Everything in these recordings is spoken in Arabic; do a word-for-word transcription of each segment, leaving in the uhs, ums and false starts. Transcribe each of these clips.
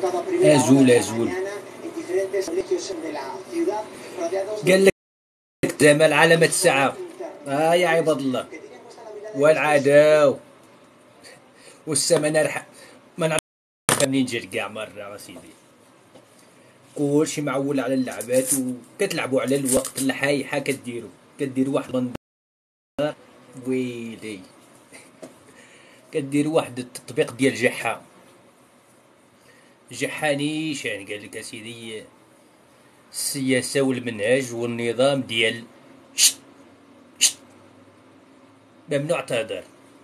ازول ازول. قال لك زمان علامة الساعة. اه يا عباد الله والعداو والسما نرحب ما نعرف منين جات كاع مرة سيدي. كلشي معول على اللعبات وكتلعبوا على الوقت الحايحة كديروا كديروا واحد من ويلي كديروا واحد التطبيق ديال جحا جحا نيشان. قال لك اسيدي السياسة والمنهج والنظام ديال شت شت ممنوع تهدر.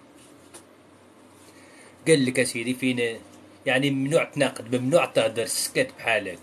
قال لك اسيدي فين يعني ممنوع تناقد ممنوع تهدر سكت بحالك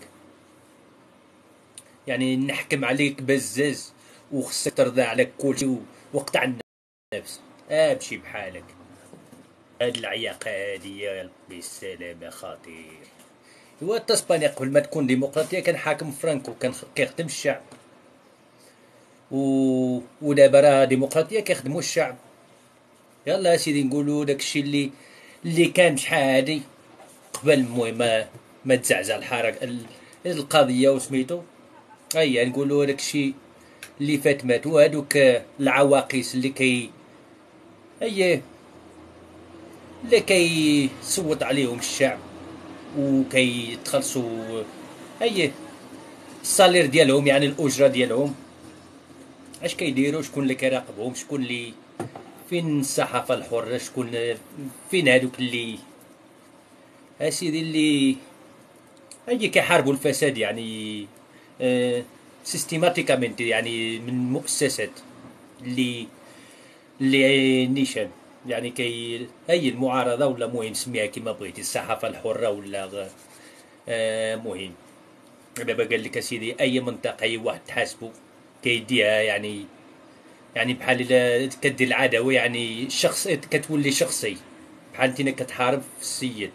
يعني نحكم عليك بزاز وخصك ترضى على كلشي وقطع النفس امشي بحالك. هاد العياقة هادي يا ربي السلامة خطير. هو اسبانيا قبل ما تكون ديمقراطية كان حاكم فرانكو كان كيخدم الشعب و ودابا راه ديمقراطية كيخدموا الشعب. يلا سيدي نقولوا داكشي اللي اللي كان شحال هادي قبل المهم ما ما تزعزع الحركة القضية وسميتو. هيا نقولوا داكشي اللي فات مات وهادوك العواقيس اللي كي هيا اللي كيصوت عليهم الشعب وكيتخلصوا هيا الصالير ديالهم يعني الأجرة ديالهم. اش كيديروا شكون اللي كيراقبهم شكون اللي فين الصحافة الحرة شكون فين هادوك اللي اسيدي اللي هيا كيحاربوا الفساد يعني آه سيستيماتيكامنت يعني من مؤسسات اللي اللي نيشان يعني كي هي المعارضة ولا مهم سميها كما بغيتي الصحافة الحرة ولا آه مهم. دابا قال لك اسيدي اي منطقة اي واحد تحاسبو كيديها يعني يعني بحال الا كدير العداوة يعني شخص كتولي شخصي بحال انت كتحارب في السيد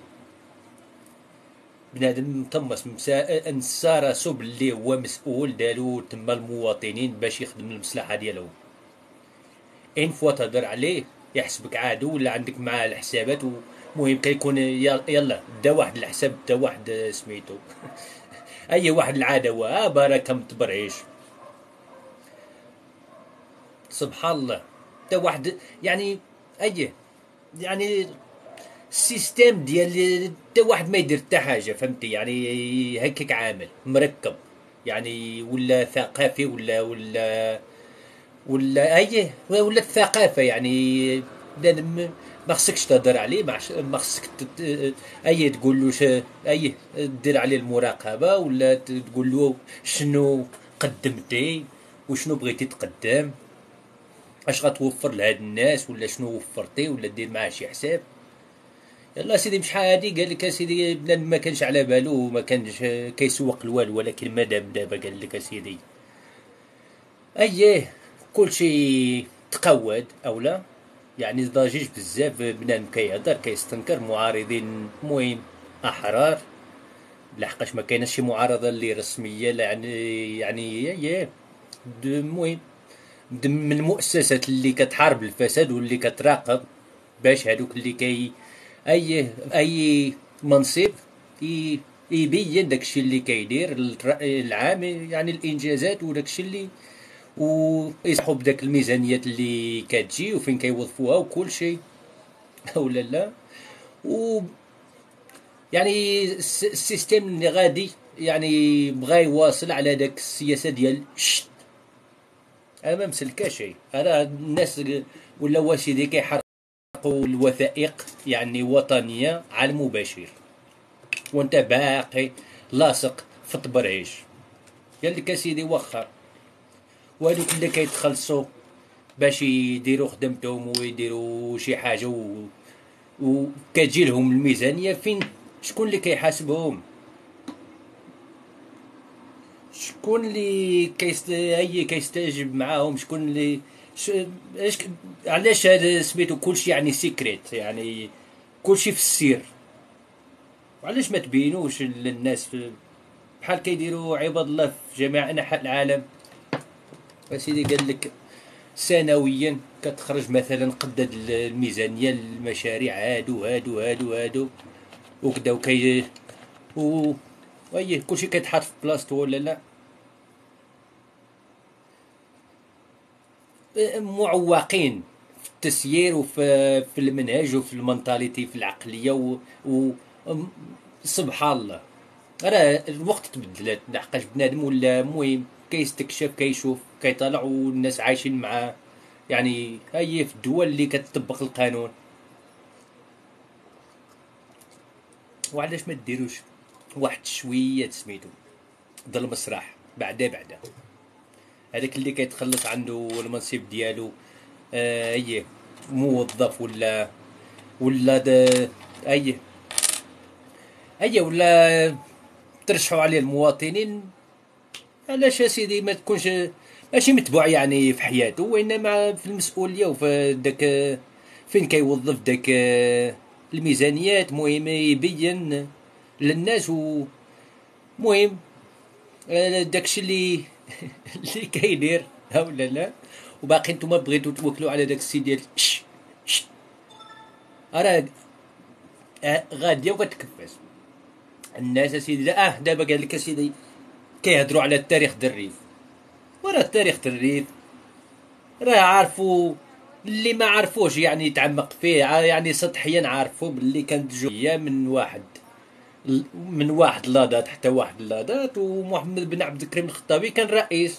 بنادم مطمس نسى راسو باللي هو مسؤول دارو تما المواطنين باش يخدم المصلحة ديالهم. ان فوا تهضر عليه يحسبك عادو ولا عندك معاه الحسابات ومهم كيكون يلا دا واحد الحساب دا واحد سميتو اي واحد العداوة اه بركة متبرعيش سبحان الله دا واحد يعني اي يعني السيستم ديال دا واحد ما يدير حتى حاجه فهمتي يعني هكاك عامل مركب يعني ولا ثقافي ولا ولا ولا اي ولا الثقافه يعني بنادم ما خصكش تهضر عليه ما خصك اي تقول له اي دير عليه المراقبه ولا تقول له شنو قدمتي وشنو بغيتي تقدم اش غتوفر لهاد الناس ولا شنو وفرتي ولا دير معاه شي حساب. يلا سيدي مشحال هادي قال لك اسيدي بنادم ما كانش على بالو وما كانش كيسوق الوالو ولكن مادام دابا قال لك اسيدي اييه كلشي تقود او لا يعني ضجيج بزاف بنادم كيهضر كيستنكر معارضين مهم احرار لحقاش ما كايناش شي معارضه اللي رسميه يعني يعني اييه المهم من المؤسسات اللي كتحارب الفساد واللي كتراقب باش هادوك اللي كي اي اي منصب يبين داكشي اللي كيدير الرأي العام يعني الانجازات وداكشي اللي ويصحوا بداك الميزانيات اللي كتجي وفين كيوظفوها وكل شيء ولا لا و يعني السيستم اللي غادي يعني بغى يواصل على داك السياسه ديال شت انا ما مسلكا شيء. انا الناس ولا واسيدي كيحرقوا الوثائق يعني وطنيه على المباشر وانت باقي لاصق في التبرعيش. قال لك اسيدي واخا وهذوك اللي كيتخلصوا باش يديروا خدمتهم ويديروا شي حاجه و... وكتجي لهم الميزانيه فين شكون اللي كيحاسبهم شكون اللي كيست هي كيستجيب معاهم شكون اللي ش... اش علاش هذا سميتو كلشي يعني سيكريت يعني كلشي في السير وعلاش ما تبينوش للناس في بحال كيديروا عباد الله في جميع انحاء العالم. اسيدي قال لك سنويا كتخرج مثلا قداد الميزانيه المشاريع هادو هادو هادو هادو وكدا وكي و ايه كلشي كيتحط في بلاصتو ولا لا. معوقين في التسيير وفي في المنهج وفي المنتاليتي في العقليه و, و... م- سبحان الله. راه الوقت تبدلات لحقاش بنادم ولا مهم كيستكشف كيشوف كيطلع والناس عايشين معاه. يعني هي في الدول اللي كتطبق القانون. وعلاش ما ديروش واحد شويه سميتو ضل المسرح بعدا بعدا هذاك اللي كيتخلص عنده المنصب ديالو. آه ايه موظف ولا ولا د- اي اي ولا ترشحوا عليه المواطنين. علاش يا سيدي ما تكونش ماشي متبوع يعني في حياته وانما في المسؤوليه وفي داك فين كيوظف داك الميزانيات مهم يبين للناس ومهم داكشي اللي اللي كيدير ها ولا لا. وباقي نتوما بغيتو توكلوا على داك السي ديال ش ش راه آه، غاديه وكتكفاس الناس اسيدي. لا اه دابا قال لك اسيدي كيهضروا على التاريخ د الريف. وراه التاريخ د الريف راه عارفو اللي ما عرفوش يعني يتعمق فيه ع- يعني سطحيا عارفو باللي كانت جوية من واحد من واحد لاضات حتى واحد لاضات ومحمد بن عبد الكريم الخطابي كان رئيس.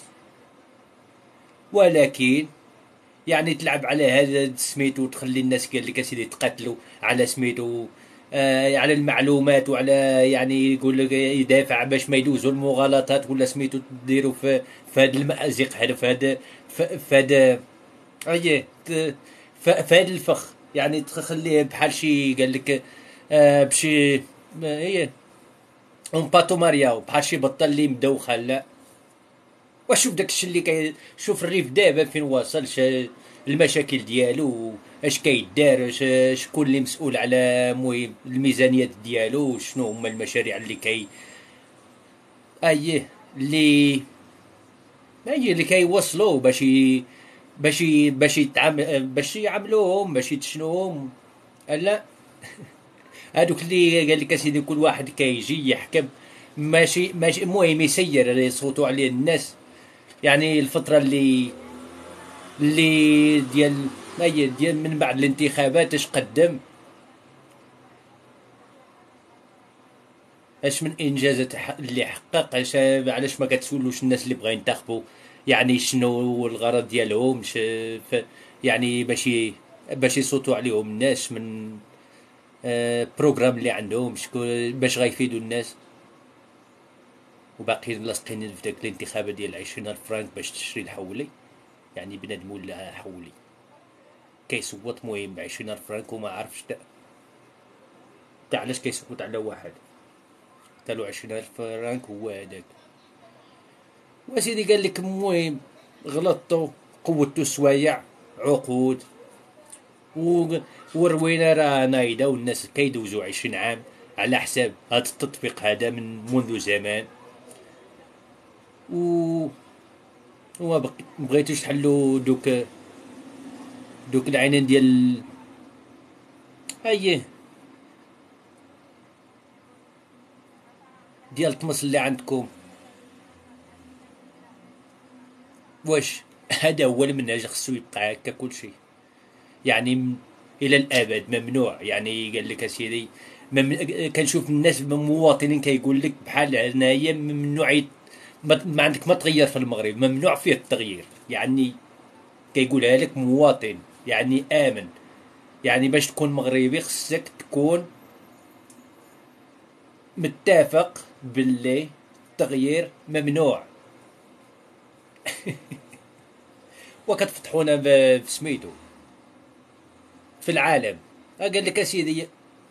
ولكن يعني تلعب على هذا سميتو وتخلي الناس قال لك اسيدي يتقتلوا على سميتو. آه على المعلومات وعلى يعني يقول لك يدافع باش ما يدوزوا المغالطات ولا سميتو تديروا في في هذا المأزق هذا في هذا في في هذا ايه ت- ف- في هذا الفخ يعني تخليه بحال شي قال لك آه بشي ما هي اون باتو مارياو بحال شي بطل اللي مدوخه لا. وشوف داك الشيء اللي كي شوف الريف دابا فين واصل ش- المشاكل ديالو اش كيدار ش- شكون اللي مسؤول على مهم الميزانيات ديالو شنو هما المشاريع اللي كي ايه اللي ايه اللي كيوصلوا باش ي... باش ي... باش يتعامل باش يعملوهم باش يتشنوهم. لا هادوك اللي قال لك اسيدي كل واحد كيجي يحكم ماشي ماشي المهم يسير اللي يصوتوا عليه الناس. يعني الفترة اللي اللي ديال هي ديال من بعد الانتخابات اش قدم اش من انجازات ح- اللي حقق اش علاش ما كتسولوش الناس اللي بغا ينتخبوا يعني شنو هو الغرض ديالهم ش ف يعني باش ي- باش يصوتوا عليهم الناس من آه بروغرام اللي عندهم شكون باش غيفيدوا الناس. وباقيين لاصقين في داك الانتخابات ديال عشرين ألف فرانك باش تشري الحولي. يعني بنادم ولا حولي كيصوت مهم بعشرين ألف فرانك وما عارفش تا تا علاش كيصوت على واحد تالو عشرين ألف فرانك هو هذاك. وسيدي قال لك المهم غلطتو قوتو سوايع عقود و- والروينة راه نايضة والناس كيدوزو عشرين عام على حساب هذا التطبيق هذا من منذ زمان. و وما بق- بغيتوش تحلوا دوك دوك العينين ديال ايه ديال الطمس اللي عندكم. واش هذا هو المنهج خصو يبقى هكا كل شيء يعني م- الى الابد ممنوع. يعني قال لك اسيدي مم... كنشوف الناس مواطنين كيقول لك بحال هنايا ممنوع يت- ما... ما عندك ما تغير في المغرب ممنوع فيه التغيير. يعني كيقولها لك مواطن يعني امن. يعني باش تكون مغربي خصك تكون متفق باللي التغيير ممنوع. وكتفتحونا ب- في سميتو في العالم. قال لك اسيدي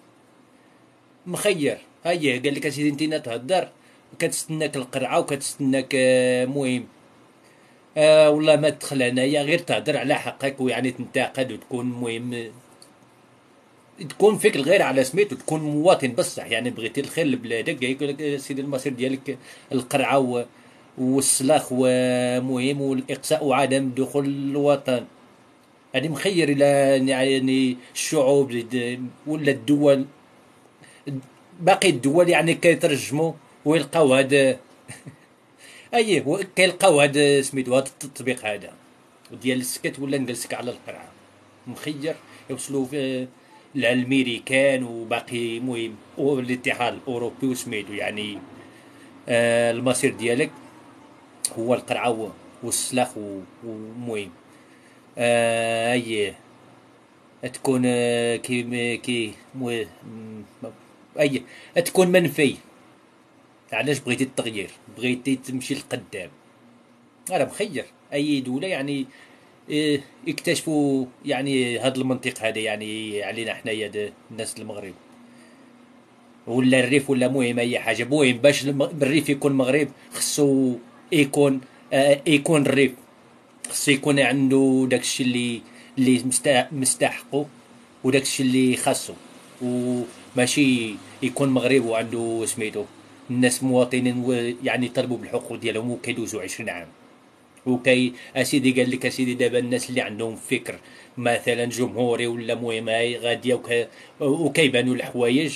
مخير هاي قال لك اسيدي انت تهدر كتستناك القرعه وكتستناك آه، مهم آه والله ما تدخل هنايا غير تهدر على حقك ويعني تنتقد وتكون مهم تكون فيك الغير على سميت وتكون مواطن بصح يعني بغيتي الخير لبلادك يقول لك آه، سيدي المصير ديالك القرعه و- والسلاخ ومهم والاقصاء وعدم دخول الوطن. هذه مخير الى يعني الشعوب ولا الدول باقي الدول يعني كيترجموا ويلقاو هذا. اييه كيلقاو هذا سميتو هذا التطبيق هذا ديال السكت، ولا نجلسك على القرعه مخير يوصلوا في الامريكان وباقي مهم والاتحاد الاوروبي وسميتو يعني. آه المصير ديالك هو القرعه والسلاخ ومهم. آه اييه تكون آه، كي كي مو اي تكون منفي. علاش بغيتي التغيير، بغيتي تمشي لقدام. انا مخير اي دوله يعني إيه، يكتشفوا يعني هذا المنطق هذا يعني علينا حنايا د- الناس المغرب، ولا الريف ولا مهم اي حاجه. مهم باش الم- الريف يكون مغرب خصو يكون آه يكون الريف خصو يكون عنده داكشي اللي اللي مستا- مستحقه، وداكشي اللي خاصو، وماشي يكون مغرب وعنده سميتو الناس مواطنين و- يعني يطالبوا بالحقوق ديالهم وكيدوزوا عشرين عام. وكي اسيدي قال لك اسيدي دابا الناس اللي عندهم فكر مثلا جمهوري ولا مهم هاي غاديه وك- وكيبانوا الحوايج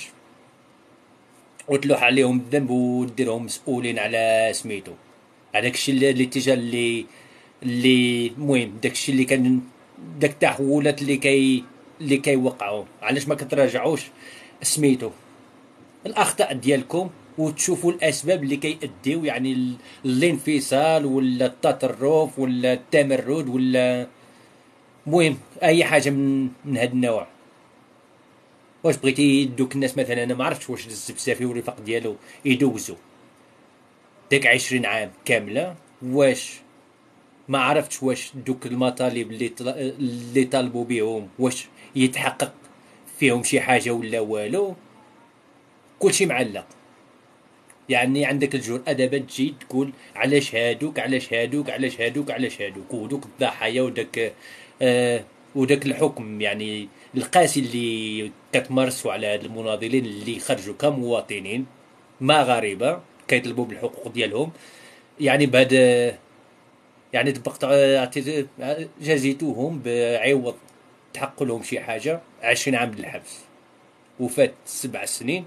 وتلوح عليهم الذنب وديرهم مسؤولين على سميتو على داكشي اللي الاتجاه اللي اللي المهم داكشي اللي كان داك التحولات اللي كي اللي كيوقعوا. علاش ما كتراجعوش سميتو الاخطاء ديالكم وتشوفوا الاسباب اللي كيأديو يعني ال- الانفصال ولا التطرف ولا التمرد ولا المهم اي حاجه من من هذا النوع. واش بغيتي دوك الناس مثلا، انا ما عرفتش واش الزبزافي والرفاق ديالو يدوزوا ديك عشرين عام كامله، واش ما عرفتش واش دوك المطالب اللي طل... اللي طالبوا بهم واش يتحقق فيهم شي حاجه ولا والو. كلشي معلق. يعني عندك الجرأة دابا تجي تقول علاش هادوك علاش هادوك علاش هادوك علاش هادوك ودوك الضحايا وداك آه وداك الحكم يعني القاسي اللي كتمارسوا على هاد المناضلين اللي خرجوا كمواطنين مغاربه كيطلبوا بالحقوق ديالهم. يعني بهذا يعني طبقت عطيت جازيتوهم بعوض تحقق لهم شي حاجه عشرين عام الحبس وفات سبع سنين.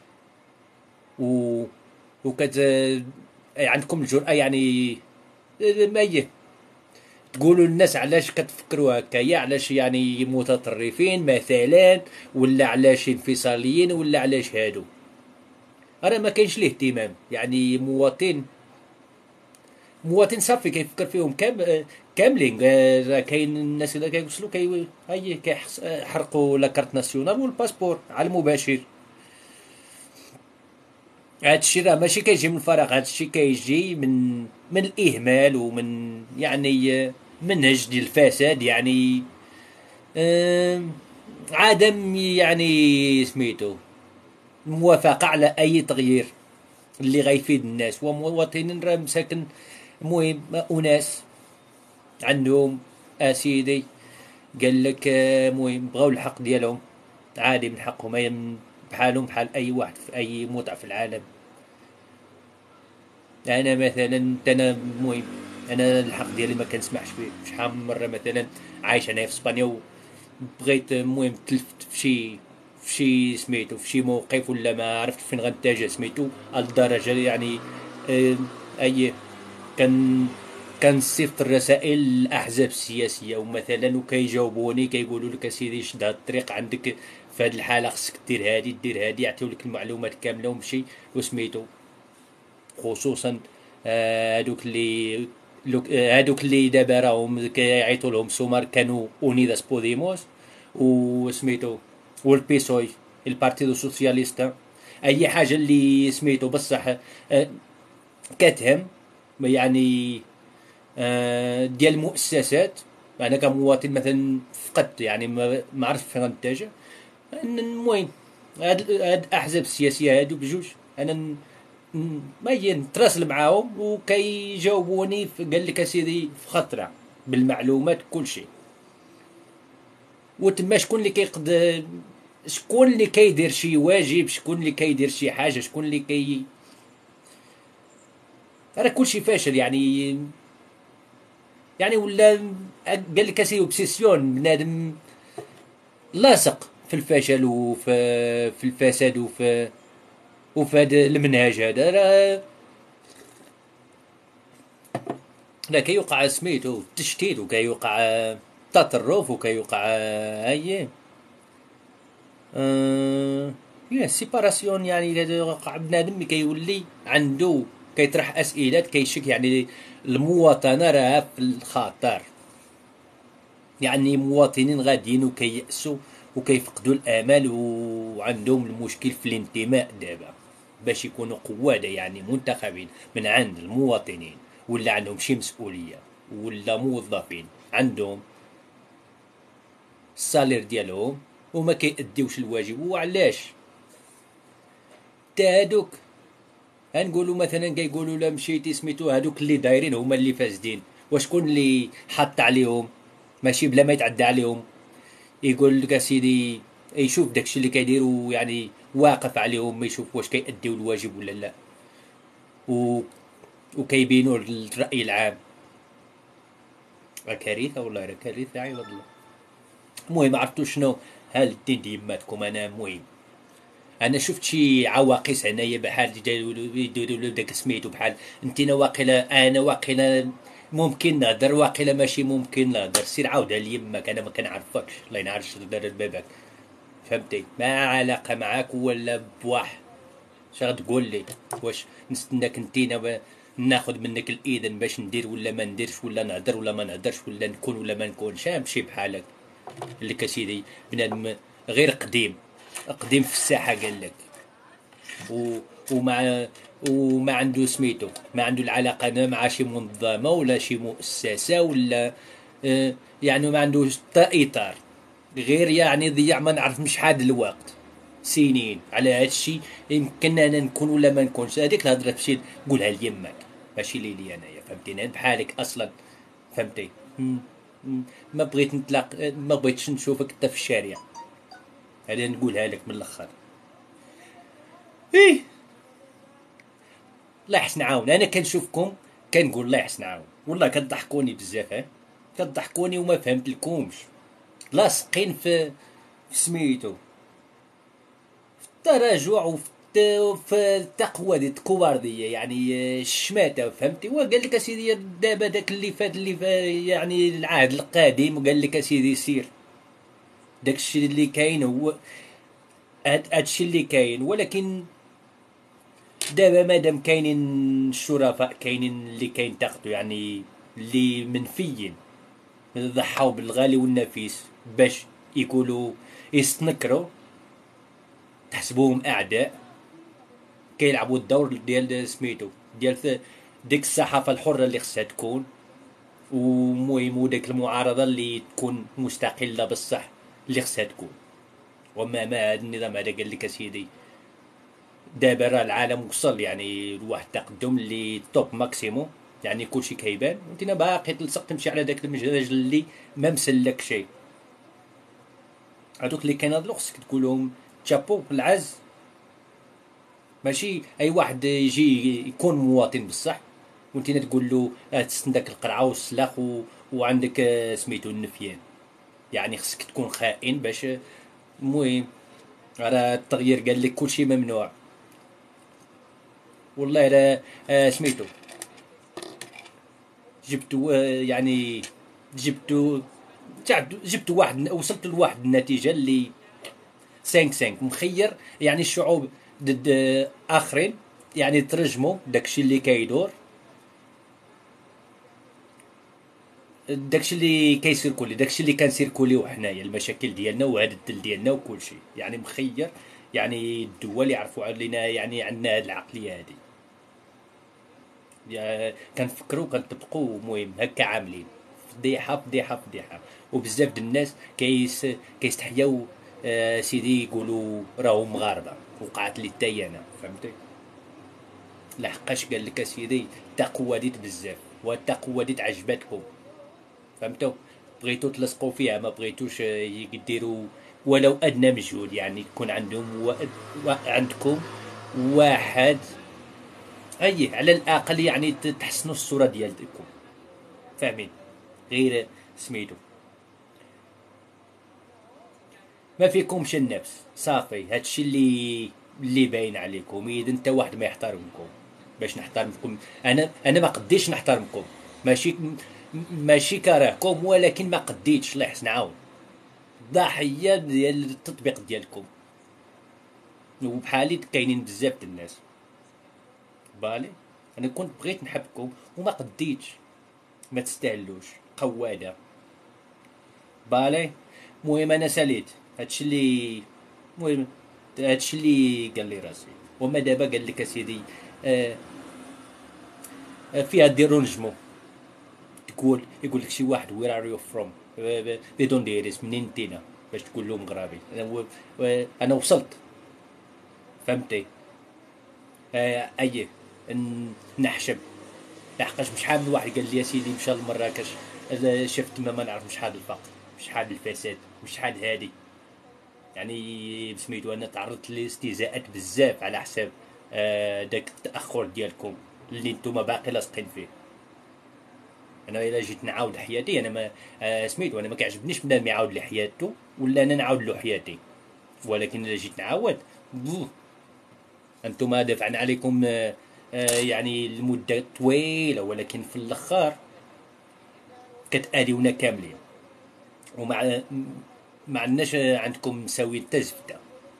و وكت عندكم الجرأة يعني ما يه تقولوا للناس علاش كتفكروا هكايا، علاش يعني متطرفين مثلا، ولا علاش انفصاليين ولا علاش هادو. انا ما كاينش ليه اهتمام يعني مواطن مواطن صافي كيفكر فيهم كام كاملين. آه، كاين الناس اللي كيوصلوا كي هي كيحرقوا لا كارت ناسيونال والباسبور على المباشر. هذا الشيء راه ماشي كيجي من الفراغ، هذا الشيء كيجي من من الاهمال ومن يعني منهج ديال الفساد يعني. آم، عدم يعني سميتو الموافقة على أي تغيير اللي غيفيد الناس ومواطنين راه مساكن. المهم أناس عندهم أسيدي قال لك آه، المهم بغاو الحق ديالهم عادي من حقهم أي من بحالهم بحال أي واحد في أي موضع في العالم. انا مثلا انا المهم انا الحق ديالي ما كنسمحش فيه. شحال من مره مثلا عايش انا في اسبانيا وبغيت المهم تلفت في شي في شي سميتو في شي موقف ولا ما عرفت فين غنتجه سميتو الدرجه يعني. آه، اي كان كنصيفط الرسائل للاحزاب السياسيه ومثلا وكيجاوبوني كيقولوا لك اسيدي شد هاد الطريق عندك في هاد الحاله خصك دير هادي دير هادي يعطيو لك المعلومات كامله ومشي وسميتو. خصوصا آه، هادوك اللي لوك- آه، هادوك اللي دابا راهم كيعيطوا لهم سومار كانوا اونيداس بوديموس وسميتو والبيسوي البارتيدو سوسياليستا. اي حاجه اللي سميتو بصح آه، كتهم يعني آه، ديال المؤسسات. انا كمواطن مثلا فقدت يعني ما ما عرفت فين غنتجه. المهم هاد هاد الاحزاب السياسيه هادو بجوج انا ن- ن- ما هي نتراسل معاهم وكيجاوبوني في- قال لك اسيدي في خطره بالمعلومات كل شيء. وتما شكون اللي كيقد شكون اللي كيدير شي واجب، شكون اللي كيدير شي حاجه، شكون اللي كي راه كل شيء فاشل يعني. يعني ولا قال لك اسيدي اوبسيسيون بنادم لاصق في الفشل وفي في الفساد وفي وفي هذا المنهج هذا راه لا كيوقع سميتو التشتيت وكيوقع التطرف وكيوقع اي أه... يا سيباراسيون، يعني هذا وقع بنادم كيولي عنده كيطرح اسئلات كيشك، يعني المواطنه راها في الخطر. يعني مواطنين غاديين وكيأسوا وكيفقدوا الامل وعندهم المشكل في الانتماء دابا، باش يكونوا قواده يعني منتخبين من عند المواطنين، ولا عندهم شي مسؤوليه، ولا موظفين عندهم السالير ديالهم وما كيأديوش الواجب. وعلاش؟ تا هادوك غنقولوا مثلا كيقولوا لا مشيتي سميتو هادوك اللي دايرين هما اللي فاسدين، وشكون اللي حط عليهم؟ ماشي بلا ما يتعدى عليهم، يقول لك اسيدي يشوف داكشي اللي كيديروا، يعني واقف عليهم ما يشوف واش كيأديو الواجب ولا لا، و... وكيبينوا الرأي العام. راه كارثه والله، راه كارثه عباد الله. المهم عرفتوا شنو؟ ها الدين ديماتكم. انا المهم انا شفت شي عواقس هنايا بحال يديروا داك سميتو بحال انتينا واقيلا انا واقيلا ممكن نهضر، واقيلا ماشي ممكن نهضر. سير عاودها ليماك، انا ما كنعرفكش، الله ينعرش دار باباك، فهمتي؟ ما علاقه معاك ولا بواحد. اش غتقول لي؟ واش نستناك انتينا ب... ناخذ منك الاذن باش ندير ولا ما نديرش، ولا نهضر ولا ما نهضرش، ولا نكون ولا ما نكونش؟ امشي بحالك. قال لك اسيدي بنادم غير قديم، قديم في الساحه قال لك، و... ومع وما عنده سميتو، ما عنده العلاقه لا مع شي منظمه ولا شي مؤسسه ولا آه يعني ما عندوش اطار، غير يعني ضيع ما نعرف مش حاد الوقت سنين على هذا الشيء. يمكن انا نكون ولا ما نكونش، هذيك الهضره تمشي قولها ليماك ماشي لي انايا، فهمتيني؟ بحالك اصلا، فهمتي؟ م- م- ما بغيت نطلق، ما بغيتش نشوفك انت في الشارع، هذا نقولها لك من الاخر. ايه الله يحسن عاون. انا كنشوفكم كنقول الله يحسن عاون، والله كتضحكوني بزاف، ها كتضحكوني وما فهمت لكمش. لاصقين في في سميتو في التراجع وفي في التقوى ديال الكوارديه، يعني الشماته، فهمتي؟ وقال لك اسيدي دابا داك اللي فات اللي فات يعني العهد القديم، قال لك اسيدي سير داك الشيء اللي كاين هو هاد الشيء اللي كاين. ولكن دابا مادام كاينين الشرفاء، كاينين اللي كينتقدوا، يعني اللي منفيين ضحاو بالغالي والنفيس باش يقولوا يستنكروا، تحسبوهم اعداء كيلعبوا الدور ديال سميتو ديال ديك الصحافه الحره اللي خصها تكون، ومهم وديك المعارضه اللي تكون مستقله بصح اللي خصها تكون. وما ما هذا النظام هذا قال لك اسيدي دابا راه العالم وصل يعني لواحد التقدم اللي توب ماكسيموم، يعني كلشي كيبان، وانت باقي تلصق تمشي على داك المجال اللي ما مسلك شيء. هذوك اللي كيناضلوا خصك تقول لهم تشابو بالعز، ماشي اي واحد يجي يكون مواطن بصح وانت تقول له اه تسن داك القرعه والسلاخ و... وعندك اه سميتو النفيان. يعني خصك تكون خائن باش. المهم راه التغيير قال لك كلشي ممنوع. والله راه اه سميتو جبتو اه يعني جبتو جبتو واحد، وصلت لواحد النتيجه اللي خمسة خمسة مخير، يعني الشعوب ضد اه اخرين، يعني ترجموا داكشي اللي كيدور، داكشي اللي كيسيركولي، داكشي اللي كنسيركوليو حنايا، المشاكل ديالنا وهذا الدل ديالنا وكل شيء، يعني مخير. يعني الدول يعرفوا علينا، يعني عندنا هذه العقليه هذه، يعني كنفكروا كنطبقوا، المهم هكا عاملين فضيحه فضيحه فضيحه. وبزاف د الناس كيس كيستحياو آه سيدي يقولوا راهم مغاربه. وقعت لي حتى انا، فهمتي؟ لحقاش قال لك اسيدي التقوى ديت بزاف، والتقوى ديت عجبتكم، فهمتوا؟ بغيتو تلصقوا فيها، ما بغيتوش يديروا ولو ادنى مجهود، يعني يكون عندهم و... و... عندكم واحد اي على الاقل يعني تحسنوا الصوره ديالكم، فاهمين؟ غير سميتو ما فيكمش النفس صافي. هادشي اللي اللي باين عليكم. اذا انت واحد ما يحترمكم باش نحترمكم. انا انا ما قديتش نحترمكم، ماشي ماشي كارهكم، ولكن ما قديتش. الله يحسن عاون، ضحيه ديال التطبيق ديالكم. وبحالي كاينين بزاف د الناس. بالي انا كنت بغيت نحبكم وما قديتش. ما تستاهلوش قواده. بالي المهم انا ساليت هادشي اللي المهم هادشي اللي قال لي راسي. وما دابا قال لك اسيدي آه آه، فيها ديرو نجمو. تقول يقول لك شي واحد وير ار يو فروم، بدون ديريس منين انتينا باش تقول له مغربي. انا و... و... انا وصلت. فهمتي؟ آه ايه ن- نحشم. لحقاش شحال من واحد قال لي سيدي مشى لمراكش شفت ما, ما نعرف شحال الفقر، شحال الفساد، وشحال هادي. يعني بسميتو انا تعرضت لاستهزاءات بزاف على حساب آه داك التاخر ديالكم اللي نتوما باقي لاصقين فيه. انا الا جيت نعاود حياتي انا ما آه سميتو انا ما كيعجبنيش بنادم ما يعاود لي حياته ولا انا نعاود له حياتي. ولكن الا جيت نعاود بوه، انتم دافعين عليكم آه آه يعني لمده طويله، ولكن في الاخر كتأذيونا كاملين. ومع ما عندناش عندكم مساوي حتى زبده.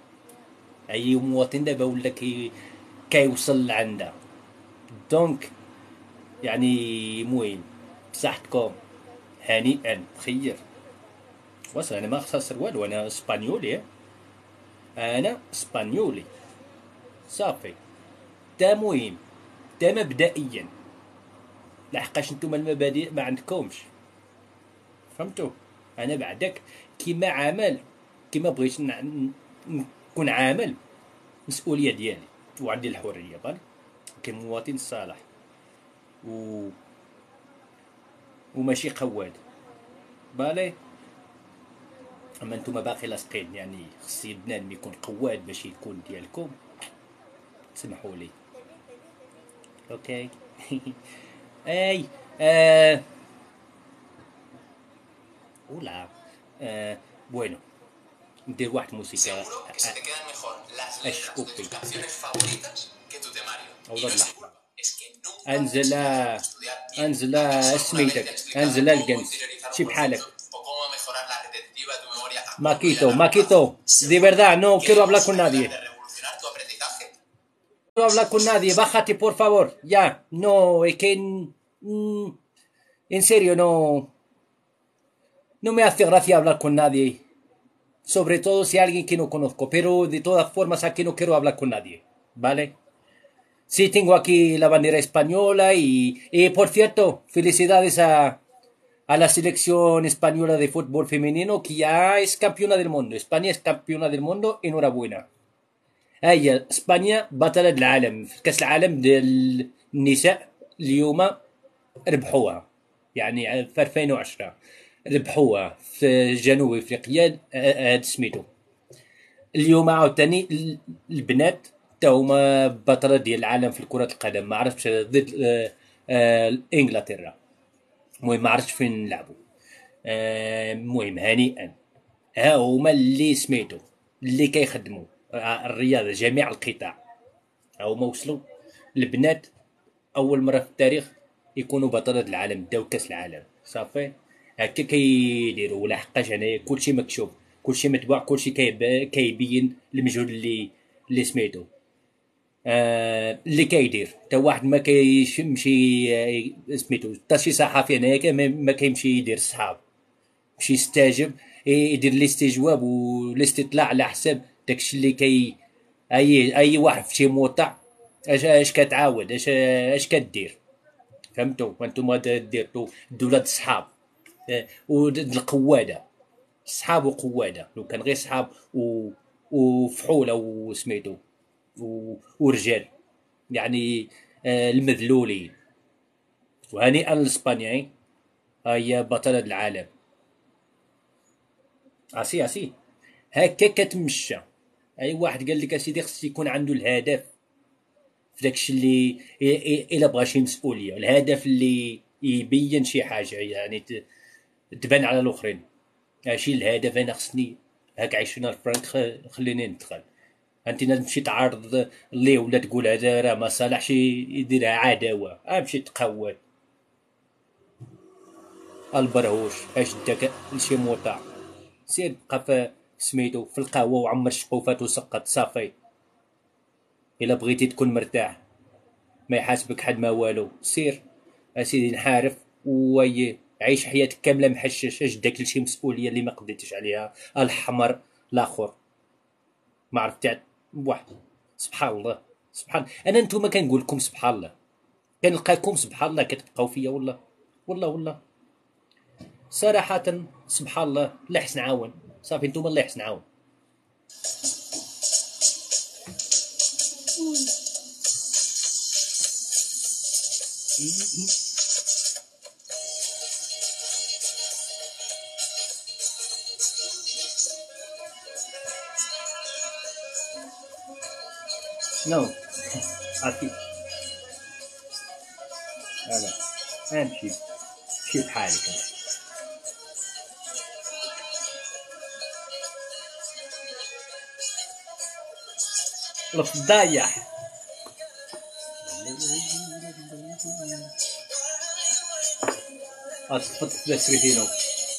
اي مواطن دابا ولا كي كيوصل لعندها. دونك يعني مهم بصحتكم هنيئا خير. واصل انا ما خسر والو، انا اسبانيولي. انا اسبانيولي صافي. دا مهم، دا مبدئيا. لحقاش نتوما المبادئ ما عندكمش. فهمتوا؟ انا بعدك كيما عامل كيما بغيت ن- نكون عامل مسؤوليه ديالي وعندي الحريه. بالك كمواطن صالح و... وماشي قواد. بالي اما نتوما باقي لاصقين. يعني خصي بنادم يكون قواد باش يكون ديالكم. سمحوا لي. اوكي. اي آه. ولا آه. بوينو ندير واحد موسيقى اشكوك فيك. والله اللحظة انزل انزل سميتك انزل الجنس شي بحالك. ماكيتو ماكيتو دي verdad no quiero hablar con nadie. Quiero hablar con nadie. Bájate por favor. Ya. No, es que mm, en serio no no me hace gracia hablar con nadie. Sobre todo si alguien que no conozco, pero de todas formas aquí no quiero hablar con nadie, ¿vale? Sí, tengo aquí la bandera española y, y por cierto, felicidades a, a la selección española de fútbol femenino que ya es campeona del mundo. España es campeona del mundo, enhorabuena. هي اسبانيا بطلة العالم في كاس العالم ديال النساء اليوم. ربحوها يعني في ألفين وعشرة ربحوها في جنوب افريقيا. هاد سميتو اليوم عاوتاني البنات تا هما بطلة ديال العالم في كرة القدم. ما عرفتش ضد آه، آه، انجلترا. المهم ما عرفتش فين نلعبوا. آه، المهم هنيئا. ها هما اللي سميتو اللي كيخدموا آه، الرياضة جميع القطاع. ها هما وصلوا البنات اول مرة في التاريخ يكونوا بطلة العالم داو كاس العالم. صافي هكا كيديروا. لحقاش هنايا كلشي مكشوف، كلشي متبوع، كلشي كيب- كيبين المجهود اللي اللي سميتو آه اللي كيدير. تا واحد ما كيمشي آه، سميتو تا شي صحفي هنايا ما ما كيمشي يدير الصحاب، يمشي يستجب يدير الاستجواب والاستطلاع على حساب داكشي اللي كي اي اي واحد في شي موطع. اش اش كتعاود اش اش كدير. فهمتوا؟ وانتم ديرتوا الدولة الصحاب آه، والقواده. صحاب وقواده. لو كان غير صحاب و... وفحوله وسميتو و... ورجال يعني آه المذلولين. وهنيئا لاسبانيا هي بطلة العالم. عسي عسي هكا كتمشى. اي واحد قال لك اسيدي خص يكون عنده الهدف في داكشي اللي إ- إ- الا بغى شي مسؤوليه. الهدف اللي يبين شي حاجه يعني ت- تبان على الاخرين. ماشي الهدف انا خصني هاك عشرين الف فرنك خ- خليني ندخل. انت تمشي تعارض ليه ولا تقول هذا راه ما صالحش يديرها عداوه، امشي تقود البرهوش اش داك لشي موطع، سير بقى في سميتو في القهوه وعمر الشقوفات وسقط صافي. الا بغيتي تكون مرتاح ما يحاسبك حد ما والو، سير اسيدي نحارف وي عيش حياتك كامله محشش، اش داك لشي مسؤوليه اللي ما قديتش عليها الحمر الاخر ما عرفت بواحد. سبحان الله سبحان الله. انا نتوما كنقول لكم سبحان الله، كنلقاكم سبحان الله كتبقاو فيا والله والله والله صراحه سبحان الله. الله يحسن عاون صافي نتوما الله يحسن عاون. نو عرفتي هذا امشي مشي بحالك. الفضايح اصفت بسرتينو.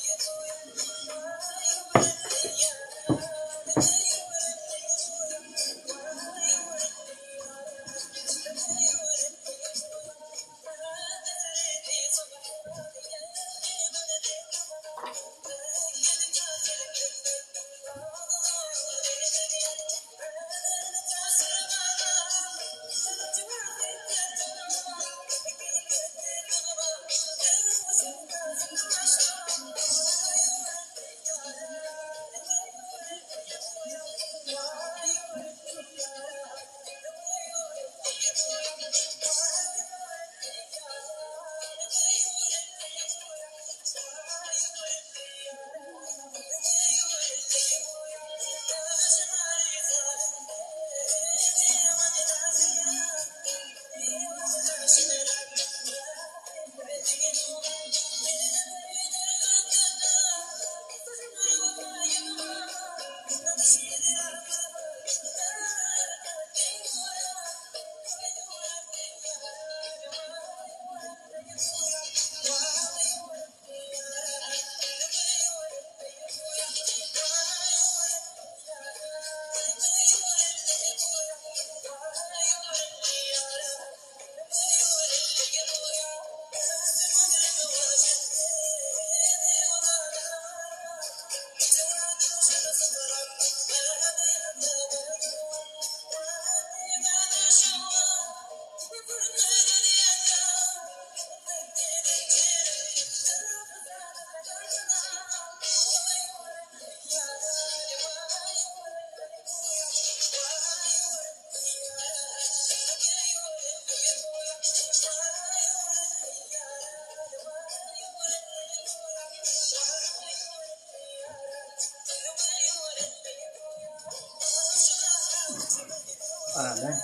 آه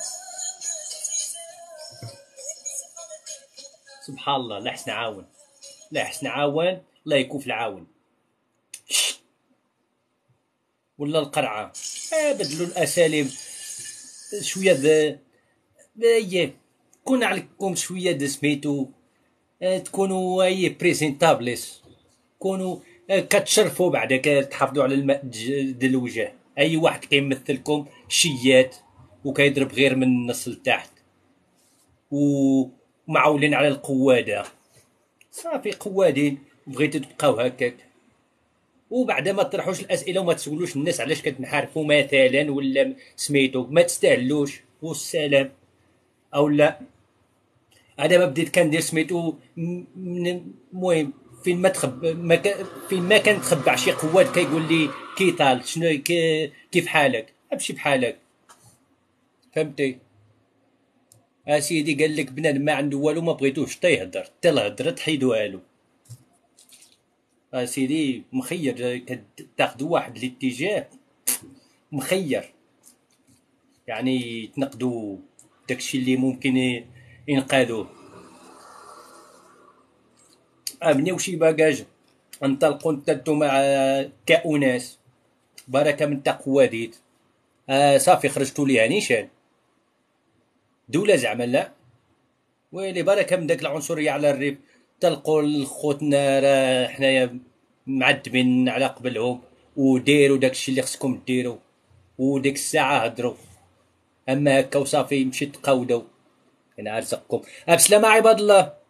سبحان الله. لا حسن عاون لا حسن عاون الله يكون في العاون. ولا القرعه آه بدلوا الاساليب شويه ذا ايه كون عليكم شويه د سميتو آه تكونوا اي بريزنتابلس، كونوا آه كتشرفوا بعدا كتحافظوا على الماء د الوجه. اي واحد كيمثلكم شيات وكيضرب غير من النص لتحت ومعولين على القواده صافي قوادين بغيتو تبقاو هكاك. وبعدا ما تطرحوش الاسئله وما تسولوش الناس علاش كتنحارفوا مثلا ولا سميتو ما تستاهلوش والسلام. او لا انا ما بديت كندير سميتو المهم فين ما تخب ما ك... فين ما كان تخبع شي قواد كيقول لي كي طال شنو كي... كيف حالك امشي بحالك فهمتي. اسيدي قال لك بنادم ما عنده والو ما بغيتوش حتى يهضر حتى الهضره تحيدوها له. اسيدي مخير تاخذوا واحد الاتجاه مخير يعني تنقدوا داكشي اللي ممكن ينقذوه. امني وشي باكاج انطلقوا نتدو مع كأناس بركه من تقواديت آه صافي خرجتوا ليها نيشان دولة زعما لا. ويلي بالك من داك العنصرية على الريف، تلقوا خوتنا راه حنايا معذبين على قبلهم، وديروا داكشي اللي خصكم ديروا، وديك الساعة هدروا. اما هكا وصافي مشيت تقاودوا. انا رزقكم. بسلامة عباد الله.